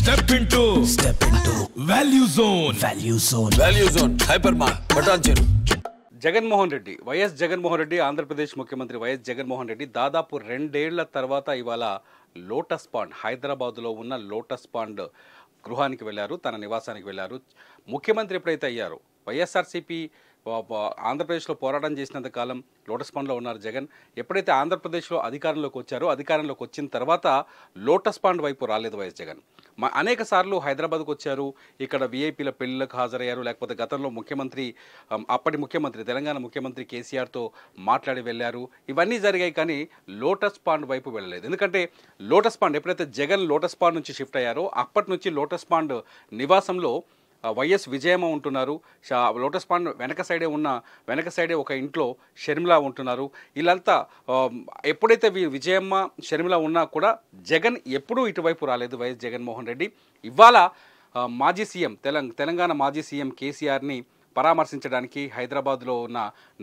Step into Value Zone. Value Zone. Hypermart. Bhatancheru. Jaganmohan Reddy YS Jaganmohan Reddy Andhra Pradesh ముఖ్యమంత్రి YS Jaganmohan Reddy దాదాపు 2 ఏళ్ల తర్వాత ఇవాళ లోటస్ పాండ్ హైదరాబాద్లో ఉన్న లోటస్ పాండ్ గృహానికి వెళ్ళారు, తన నివాసానికి వెళ్ళారు. ముఖ్యమంత్రి ఎప్పుడైతే అయ్యారో వైఎస్ఆర్సీపీ ఆంధ్రప్రదేశ్లో పోరాటం చేసినంత కాలం లోటస్ పాండ్లో ఉన్నారు జగన్. ఎప్పుడైతే ఆంధ్రప్రదేశ్లో అధికారంలోకి వచ్చారో అధికారంలోకి వచ్చిన తర్వాత లోటస్ పాండ్ వైపు రాలేదు వైఎస్ జగన్. అనేక సార్లు హైదరాబాద్కు వచ్చారు, ఇక్కడ వీఐపీల పెళ్లిలకు హాజరయ్యారు, లేకపోతే గతంలో ముఖ్యమంత్రి అప్పటి ముఖ్యమంత్రి తెలంగాణ ముఖ్యమంత్రి కేసీఆర్తో మాట్లాడి వెళ్ళారు. ఇవన్నీ జరిగాయి, కానీ లోటస్ పాండ్ వైపు వెళ్ళలేదు. ఎందుకంటే లోటస్ పాండ్ ఎప్పుడైతే జగన్ లోటస్ పాండ్ నుంచి షిఫ్ట్ అయ్యారో అప్పటి నుంచి లోటస్ పాండ్ నివాసంలో వైఎస్ విజయమ్మ ఉంటున్నారు. లోటస్ పాండ్ వెనక సైడే ఒక ఇంట్లో షర్మిల ఉంటున్నారు. వీళ్ళంతా ఎప్పుడైతే విజయమ్మ షర్మిల ఉన్నా కూడా జగన్ ఎప్పుడూ ఇటువైపు రాలేదు వైఎస్ జగన్మోహన్ రెడ్డి. ఇవాళ మాజీ సీఎం తెలంగాణ మాజీ సీఎం కేసీఆర్ని పరామర్శించడానికి హైదరాబాద్లో ఉన్న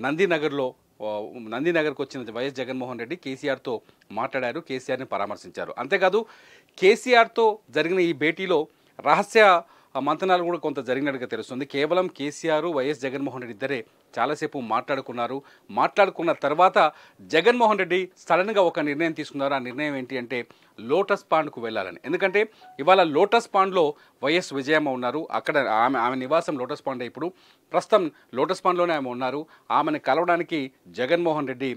నందినగర్కు వచ్చిన వైఎస్ జగన్మోహన్ రెడ్డి కేసీఆర్తో మాట్లాడారు, కేసీఆర్ని పరామర్శించారు. అంతేకాదు కేసీఆర్తో జరిగిన ఈ భేటీలో రహస్య మంతనాలు కూడా కొంత జరిగినట్టుగా తెలుస్తుంది. కేవలం కేసీఆర్ వైఎస్ జగన్మోహన్ రెడ్డి ఇద్దరే చాలాసేపు మాట్లాడుకున్న తర్వాత జగన్మోహన్ రెడ్డి సడన్గా ఒక నిర్ణయం తీసుకున్నారు. ఆ నిర్ణయం ఏంటి అంటే లోటస్ పాండ్కు వెళ్ళాలని. ఎందుకంటే ఇవాళ లోటస్ పాండ్లో వైఎస్ విజయమ్మ ఉన్నారు. అక్కడ ఆమె నివాసం లోటస్ పాండ్. ఇప్పుడు ప్రస్తుతం లోటస్ పాండ్లోనే ఆమె ఉన్నారు. ఆమెను కలవడానికి జగన్మోహన్ రెడ్డి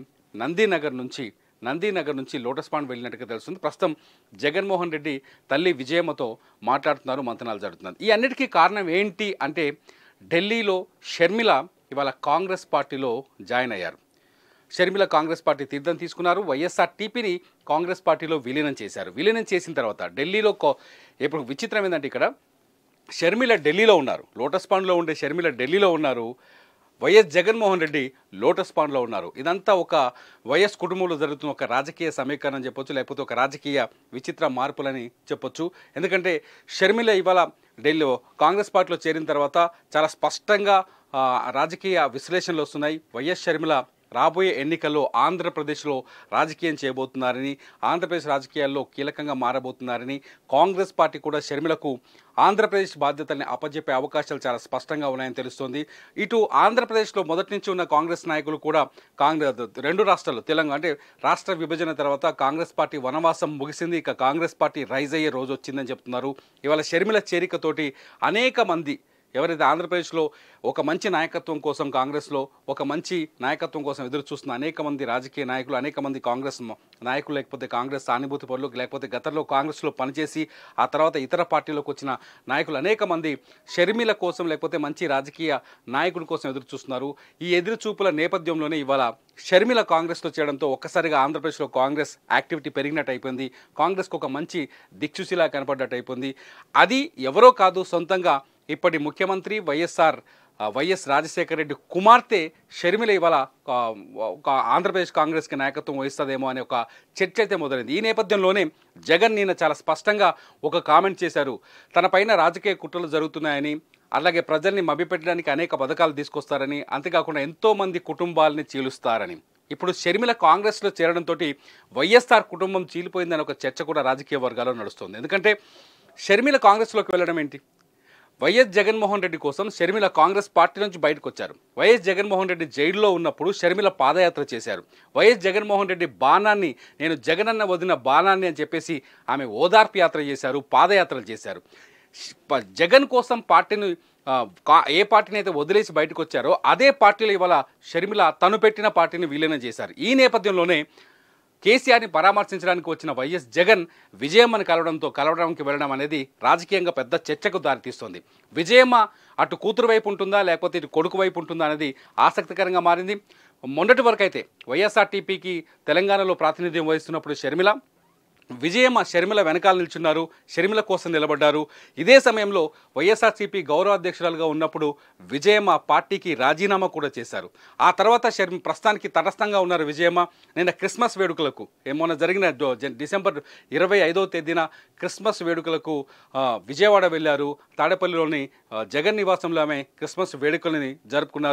నందినగర్ నుంచి లోటస్ పాండ్ వెళ్ళినట్టుగా తెలుస్తుంది. ప్రస్తుతం జగన్మోహన్ రెడ్డి తల్లి విజయమ్మతో మాట్లాడుతున్నారు, మంతనాలు జరుగుతున్నారు. ఈ అన్నిటికీ కారణం ఏంటి అంటే ఢిల్లీలో షర్మిల ఇవాళ కాంగ్రెస్ పార్టీలో జాయిన్ అయ్యారు. షర్మిల కాంగ్రెస్ పార్టీ తీర్థం తీసుకున్నారు, వైఎస్ఆర్టీపీని కాంగ్రెస్ పార్టీలో విలీనం చేశారు. విలీనం చేసిన తర్వాత ఢిల్లీలో ఇప్పుడు విచిత్రం ఏంటంటే ఇక్కడ షర్మిల ఢిల్లీలో ఉన్నారు, లోటస్ పాండ్లో ఉండే షర్మిల ఢిల్లీలో ఉన్నారు, వైఎస్ జగన్మోహన్ రెడ్డి లోటస్ పాండ్లో ఉన్నారు. ఇదంతా ఒక వైఎస్ కుటుంబంలో జరుగుతున్న ఒక రాజకీయ సమీకరణం చెప్పొచ్చు, లేకపోతే ఒక రాజకీయ విచిత్ర మార్పులని చెప్పొచ్చు. ఎందుకంటే షర్మిల ఇవాళ ఢిల్లీలో కాంగ్రెస్ పార్టీలో చేరిన తర్వాత చాలా స్పష్టంగా రాజకీయ విశ్లేషణలు వస్తున్నాయి. వైఎస్ షర్మిల రాబోయే ఎన్నికల్లో ఆంధ్రప్రదేశ్లో రాజకీయం చేయబోతున్నారని, ఆంధ్రప్రదేశ్ రాజకీయాల్లో కీలకంగా మారబోతున్నారని, కాంగ్రెస్ పార్టీ కూడా షర్మిలకు ఆంధ్రప్రదేశ్ బాధ్యతల్ని అప్పజెప్పే అవకాశాలు చాలా స్పష్టంగా ఉన్నాయని తెలుస్తోంది. ఇటు ఆంధ్రప్రదేశ్లో మొదటి నుంచి ఉన్న కాంగ్రెస్ నాయకులు కూడా రెండు రాష్ట్రాలు తెలంగాణ అంటే రాష్ట్ర విభజన తర్వాత కాంగ్రెస్ పార్టీ వనవాసం ముగిసింది, ఇక కాంగ్రెస్ పార్టీ రైజ్ అయ్యే రోజు వచ్చిందని చెప్తున్నారు. ఇవాళ షర్మిల చేరికతోటి అనేక మంది ఎవరైతే ఆంధ్రప్రదేశ్లో ఒక మంచి నాయకత్వం కోసం కాంగ్రెస్లో ఒక మంచి నాయకత్వం కోసం ఎదురు చూస్తున్న అనేక మంది రాజకీయ నాయకులు, అనేక మంది కాంగ్రెస్ నాయకులు, లేకపోతే కాంగ్రెస్ సానుభూతి పరులు, లేకపోతే గతంలో కాంగ్రెస్లో పనిచేసి ఆ తర్వాత ఇతర పార్టీలోకి వచ్చిన నాయకులు అనేక మంది షర్మిల కోసం లేకపోతే మంచి రాజకీయ నాయకుడి కోసం ఎదురు చూస్తున్నారు. ఈ ఎదురు చూపుల నేపథ్యంలోనే ఇవాళ షర్మిల కాంగ్రెస్లో చేయడంతో ఒక్కసారిగా ఆంధ్రప్రదేశ్లో కాంగ్రెస్ యాక్టివిటీ పెరిగినట్టు అయిపోయింది. కాంగ్రెస్కి ఒక మంచి దిక్సూచిలా కనపడ్డట్టు అయిపోయింది. అది ఎవరో కాదు, సొంతంగా ఇప్పటి ముఖ్యమంత్రి వైఎస్ రాజశేఖర రెడ్డి కుమార్తె షర్మిల ఇవాళ ఆంధ్రప్రదేశ్ కాంగ్రెస్కి నాయకత్వం వహిస్తుందేమో అనే ఒక చర్చ అయితే మొదలైంది. ఈ నేపథ్యంలోనే జగన్ నిన్న చాలా స్పష్టంగా ఒక కామెంట్ చేశారు. తన పైన రాజకీయ కుట్రలు జరుగుతున్నాయని, అలాగే ప్రజల్ని మభ్యపెట్టడానికి అనేక పథకాలు తీసుకొస్తారని, అంతేకాకుండా ఎంతోమంది కుటుంబాలని చీలుస్తారని. ఇప్పుడు షర్మిల కాంగ్రెస్లో చేరడంతో వైఎస్ఆర్ కుటుంబం చీలిపోయిందని ఒక చర్చ కూడా రాజకీయ వర్గాల్లో నడుస్తుంది. ఎందుకంటే షర్మిల కాంగ్రెస్లోకి వెళ్ళడం ఏంటి? వైఎస్ జగన్మోహన్ రెడ్డి కోసం షర్మిల కాంగ్రెస్ పార్టీ నుంచి బయటకు వచ్చారు. వైఎస్ జగన్మోహన్ రెడ్డి జైల్లో ఉన్నప్పుడు షర్మిల పాదయాత్ర చేశారు. వైఎస్ జగన్మోహన్ రెడ్డి బాణాన్ని, నేను జగనన్న వదిన బాణాన్ని అని చెప్పేసి ఆమె ఓదార్పు యాత్ర చేశారు, పాదయాత్రలు చేశారు. జగన్ కోసం పార్టీని ఏ పార్టీని అయితే వదిలేసి బయటకు వచ్చారో అదే పార్టీలో ఇవాళ షర్మిల తను పెట్టిన పార్టీని విలీనం చేశారు. ఈ నేపథ్యంలోనే కేసీఆర్ని పరామర్శించడానికి వచ్చిన వైఎస్ జగన్ విజయమ్మని కలవడానికి వెళ్ళడం అనేది రాజకీయంగా పెద్ద చర్చకు దారితీస్తోంది. విజయమ్మ అటు కూతురు వైపు ఉంటుందా లేకపోతే ఇటు కొడుకు వైపు ఉంటుందా అనేది ఆసక్తికరంగా మారింది. మొన్నటి వరకు అయితే వైఎస్ఆర్టీపీకి తెలంగాణలో ప్రాతినిధ్యం వహిస్తున్నప్పుడు షర్మిల వెనకాల నిల్చున్నారు, షర్మిల కోసం నిలబడ్డారు. ఇదే సమయంలో వైఎస్ఆర్సీపీ గౌరవ అధ్యక్షురాలుగా ఉన్నప్పుడు విజయమ్మ పార్టీకి రాజీనామా కూడా చేశారు. ఆ తర్వాత ప్రస్తుతానికి తటస్థంగా ఉన్నారు విజయమ్మ. నిన్న క్రిస్మస్ వేడుకలకు మొన్న జరిగిన డిసెంబర్ 25వ తేదీన క్రిస్మస్ వేడుకలకు విజయవాడ వెళ్ళారు. తాడేపల్లిలోని జగన్ నివాసంలో ఆమె క్రిస్మస్ వేడుకలని జరుపుకున్నారు.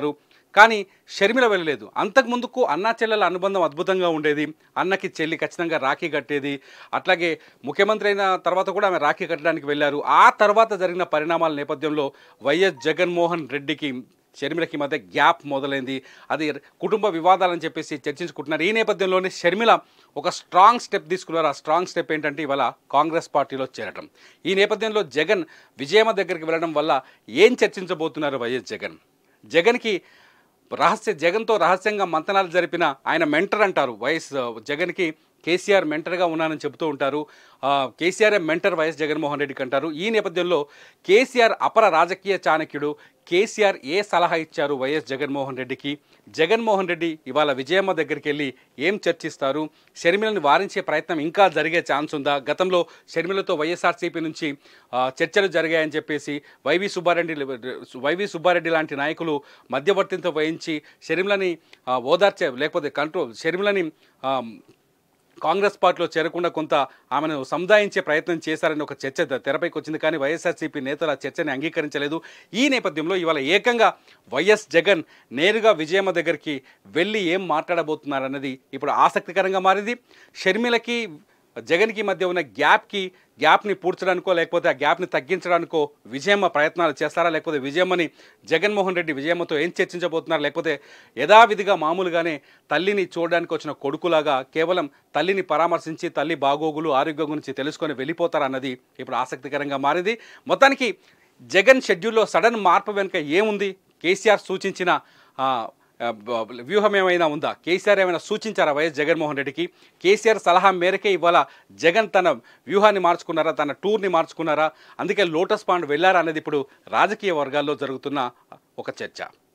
కానీ షర్మిల వెళ్ళలేదు. అంతకుముందుకు అన్నా చెల్లెల అనుబంధం అద్భుతంగా ఉండేది. అన్నకి చెల్లి ఖచ్చితంగా రాఖీ కట్టేది. అట్లాగే ముఖ్యమంత్రి అయిన తర్వాత కూడా ఆమె రాఖీ కట్టడానికి వెళ్ళారు. ఆ తర్వాత జరిగిన పరిణామాల నేపథ్యంలో వైఎస్ జగన్మోహన్ రెడ్డికి షర్మిలకి మధ్య గ్యాప్ మొదలైంది. అది కుటుంబ వివాదాలని చెప్పేసి చర్చించుకుంటున్నారు. ఈ నేపథ్యంలోనే షర్మిల ఒక స్ట్రాంగ్ స్టెప్ తీసుకున్నారు. ఆ స్ట్రాంగ్ స్టెప్ ఏంటంటే ఇవాళ కాంగ్రెస్ పార్టీలో చేరటం. ఈ నేపథ్యంలో జగన్ విజయమ్మ దగ్గరికి వెళ్ళడం వల్ల ఏం చర్చించబోతున్నారు వైఎస్ జగన్కి జగన్తో రహస్యంగా మంతనాలు జరిపిన ఆయన మెంటర్ అంటారు. జగన్కి కేసీఆర్ మెంటర్గా ఉన్నానని చెబుతూ ఉంటారు. కేసీఆర్ మెంటర్ వైఎస్ జగన్మోహన్ రెడ్డికి అంటారు. ఈ నేపథ్యంలో కేసీఆర్ అపర రాజకీయ చాణక్యుడు. కేసీఆర్ ఏ సలహా ఇచ్చారు వైఎస్ జగన్మోహన్ రెడ్డికి? జగన్మోహన్ రెడ్డి ఇవాళ విజయమ్మ దగ్గరికి వెళ్ళి ఏం చర్చిస్తారు? షర్మిలను వారించే ప్రయత్నం ఇంకా జరిగే ఛాన్స్ ఉందా? గతంలో షర్మిలతో వైఎస్ఆర్సీపీ నుంచి చర్చలు జరిగాయని చెప్పేసి వైవి సుబ్బారెడ్డి లాంటి నాయకులు మధ్యవర్తిత్వం వహించి షర్మిలని ఓదార్చే లేకపోతే షర్మిలని కాంగ్రెస్ పార్టీలో చేరకుండా కొంత ఆమెను సముదాయించే ప్రయత్నం చేశారని ఒక చర్చ తెరపైకి వచ్చింది. కానీ వైఎస్ఆర్సీపీ నేతలు ఆ చర్చని అంగీకరించలేదు. ఈ నేపథ్యంలో ఇవాళ ఏకంగా వైఎస్ జగన్ నేరుగా విజయమ్మ దగ్గరికి వెళ్ళి ఏం మాట్లాడబోతున్నారన్నది ఇప్పుడు ఆసక్తికరంగా మారింది. షర్మిలకి జగన్కి మధ్య ఉన్న గ్యాప్ని పూడ్చడానికో లేకపోతే ఆ గ్యాప్ని తగ్గించడానికో విజయమ్మ ప్రయత్నాలు చేస్తారా? లేకపోతే విజయమ్మని జగన్మోహన్ రెడ్డి విజయమ్మతో ఏం చర్చించబోతున్నారు? లేకపోతే యథావిధిగా మామూలుగానే తల్లిని చూడడానికి వచ్చిన కొడుకులాగా కేవలం తల్లిని పరామర్శించి తల్లి బాగోగులు ఆరోగ్యం గురించి తెలుసుకొని వెళ్ళిపోతారన్నది ఇప్పుడు ఆసక్తికరంగా మారింది. మొత్తానికి జగన్ షెడ్యూల్లో సడన్ మార్పు వెనుక ఏముంది? కేసీఆర్ సూచించిన వ్యూహం ఏమైనా ఉందా? కేసీఆర్ ఏమైనా సూచించారా వైఎస్ జగన్మోహన్ రెడ్డికి? కేసీఆర్ సలహా మేరకే ఇవాళ జగన్ తన వ్యూహాన్ని మార్చుకున్నారా? తన టూర్ని మార్చుకున్నారా? అందుకే లోటస్ పాండ్ వెళ్ళారా అనేది ఇప్పుడు రాజకీయ వర్గాల్లో జరుగుతున్న ఒక చర్చ.